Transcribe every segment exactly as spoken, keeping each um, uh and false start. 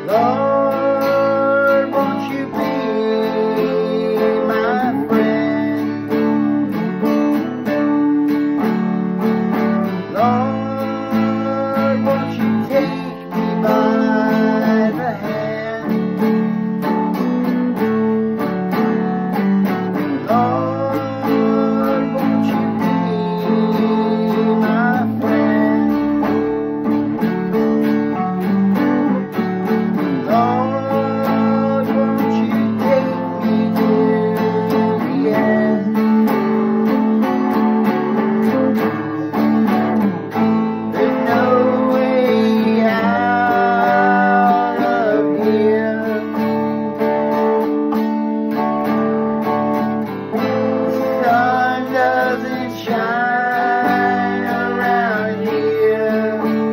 Lord, won't you be my friend? Lord, won't you take me by the hand? Lord, won't you be my friend? Lord, won't you take me to the end? There's no way out of here. The sun doesn't shine around here.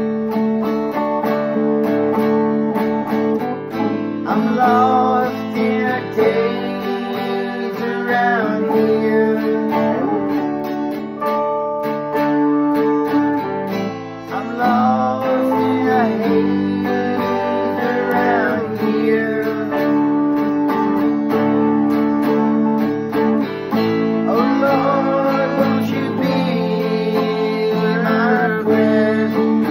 I'm lost in a daze around here. I'm lost in a haze around here. Oh Lord, won't you be my friend?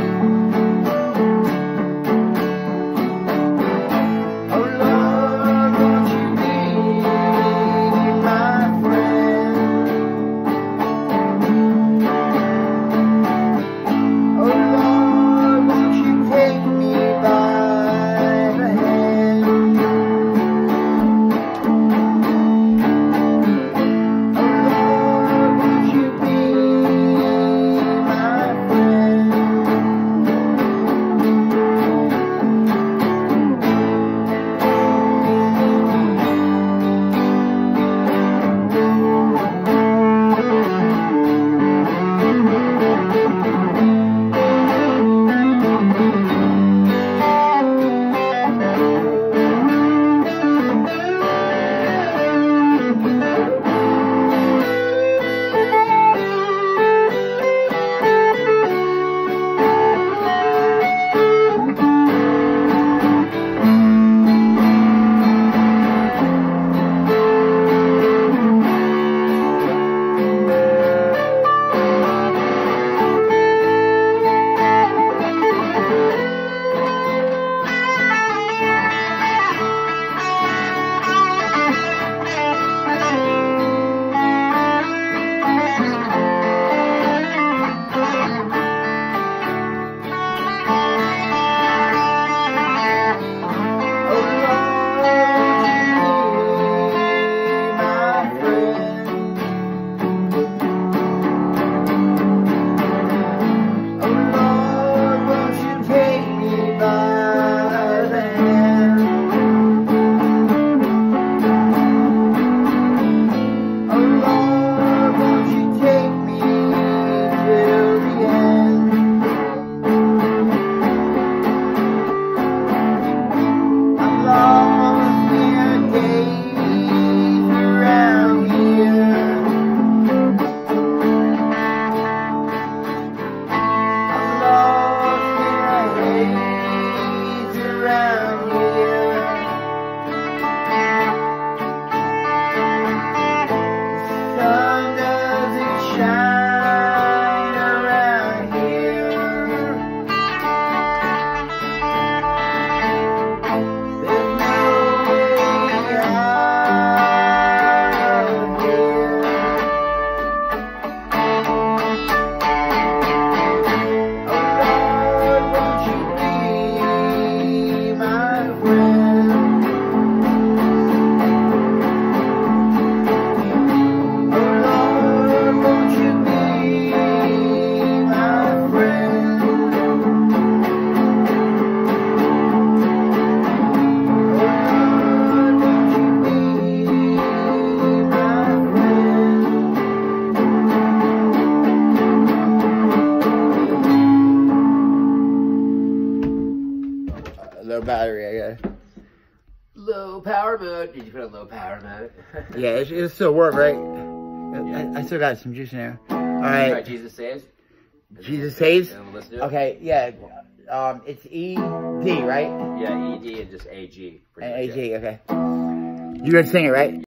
Oh Lord, won't you be my friend? Oh Lord, won't you take me by the hand? Oh Lord, won't you be my friend? Low battery, I guess. Low power mode. Did you put on low power mode? Yeah, it, it'll still work, right? I, I still got some juice in there. All right. All right, Jesus saves. Jesus Saves? And let's do it. Okay, yeah. Um, it's E D, right? Yeah, E D and just A G. And A G, okay. You're gonna sing it, right?